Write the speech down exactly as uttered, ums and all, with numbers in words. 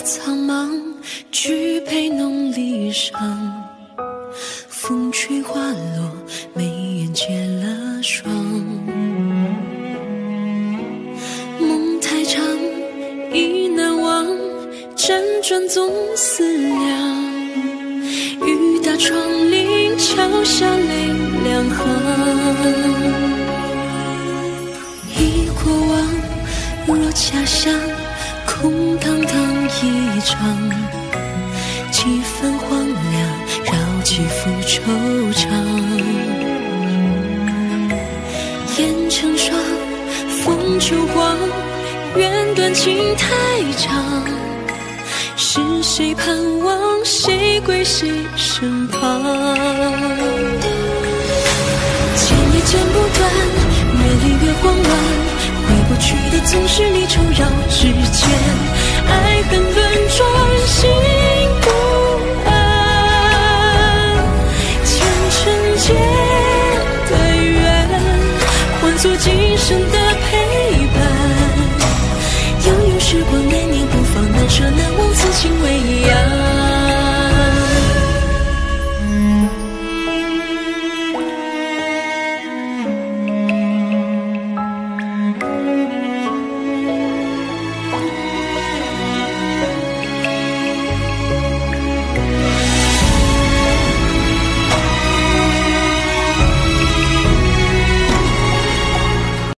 苍茫，举杯浓离殇。风吹花落，眉眼结了霜。梦太长，已难忘，辗转总思量。雨打窗棂，桥下泪两行。忆过往，若假想，空荡荡一场。几分荒凉，绕几幅惆怅。烟成霜，风就黄，缘断情太长。是谁盼望，谁归谁身旁？剪也剪不断，越离越慌乱。回不去的总是离愁绕指尖，爱恨轮转，心不安。前尘间的缘，换作今生的陪伴。悠悠时光，念念不放，难舍难忘，此情为